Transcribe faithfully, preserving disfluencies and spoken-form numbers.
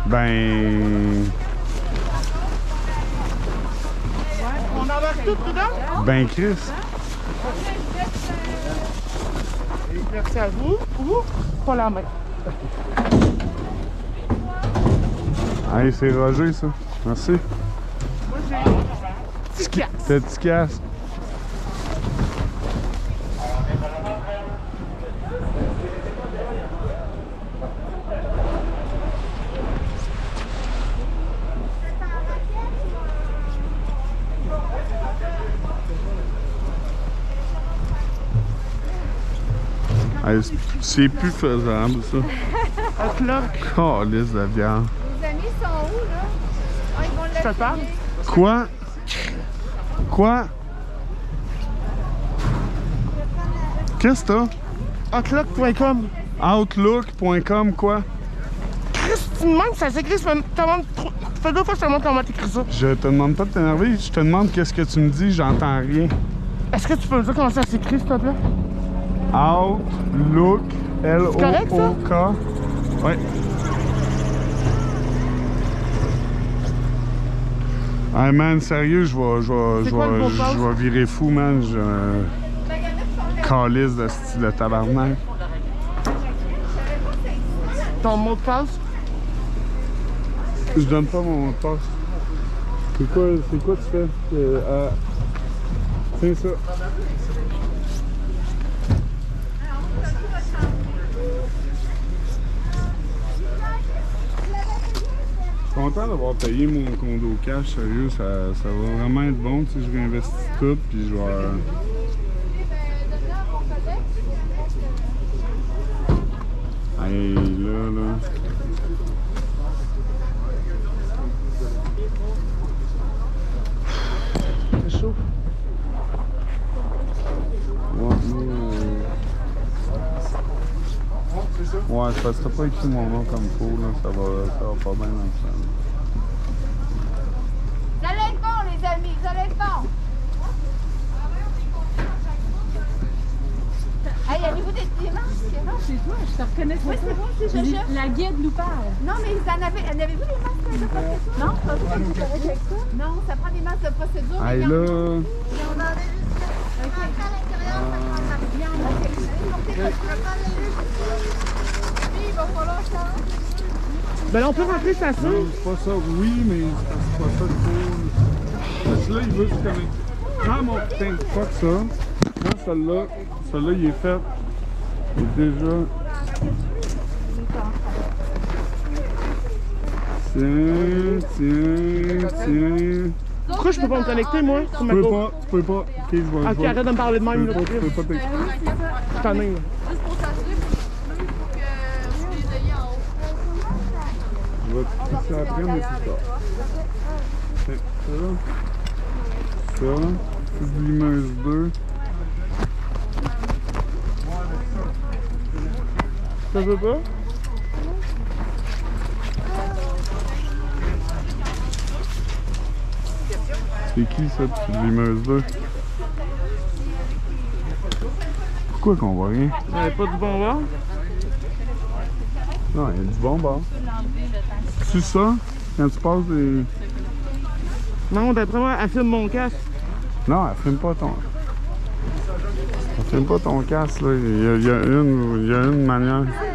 Ben... On embarque tout dedans? Ben Chris. Merci à vous. Ou pas la main. Hey, c'est Roger, ça. Merci. Moi, j'ai petit casse. T'as petit casse. Hey, c'est plus faisable, ça. Un clock. Calice de viande. Les amis sont où, là? Ah, ils vont Je te parle? Quoi? Quoi? Qu'est-ce que t'as? Outlook point com. Outlook point com, quoi? Chris, tu me demandes, ça s'écrit, ça fait deux fois que je te demande comment t'écris ça. Je te demande pas de t'énerver, je te demande qu'est-ce que tu me dis, j'entends rien. Est-ce que tu peux me dire comment ça s'écrit, s'il te plaît? Outlook, L O O K. Ouais. Hey man, sérieux, je vais, je vais, je vais, je vais virer fou, man. Je... Calice de style de tabarnak. Ton mot de passe? Je donne pas mon mot de passe. C'est quoi, c'est quoi tu fais? Euh, Tiens ça. Je suis content d'avoir payé mon condo cash, sérieux, ça, ça va vraiment être bon, tu sais, je réinvestis tout, puis je vais... Hey, là, là... C'est chaud. Ouais, mais... Ouais, c'est parce que t'as pas écrit mon nom comme il faut, là, ça va, ça va pas bien dans le sens. Vous allez être bons, les amis, vous allez être bons. Hey, avez-vous des, des masques? Non, c'est toi, je te reconnais pas. Oui, c'est bon, c'est Chacha. La guide nous parle. Non, mais vous en avez, en avez-vous des masques de procédure? Non, pas vous, vous correct avec ça? Non, ça prend des masques de procédure. Hey, mais il y en a. là... On en a juste ça. OK. À l'intérieur, ça prend de la viande. OK. Allez, portez votre oui, il va falloir ça. Ben là, on peut rentrer ça, ça. Non, c'est pas ça, oui, mais c'est pas ça le cool. Parce que là, il veut se connecter. Prends mon putain de fuck ça. Prends celle-là. Celle-là, il est fait. Il est déjà... Tiens, tiens, tiens... Pourquoi je peux pas me connecter, moi? Tu peux pas, tu peux pas. Ok, je vais... Ok, je vais- arrête de me parler de Tu même, peux là. pas, tu peux pas t'expliquer. Je t'en ai, là. Juste pour s'assurer que vous les ayez en haut. Je vais te fixer après, mais c'est ça. C'est ça. Ça. C'est du limeuse deux. Ça veut pas? C'est qui ça, du limeuse deux? Pourquoi qu'on voit rien? Il n'y avait pas du bon bord? Non, il y a du bon bord. C'est ça? Quand tu passes des... Non, d'après moi, elle filme mon casque. Non, elle filme pas ton... Elle filme pas ton casque, là. Il y a, il y a une, il y a une manière.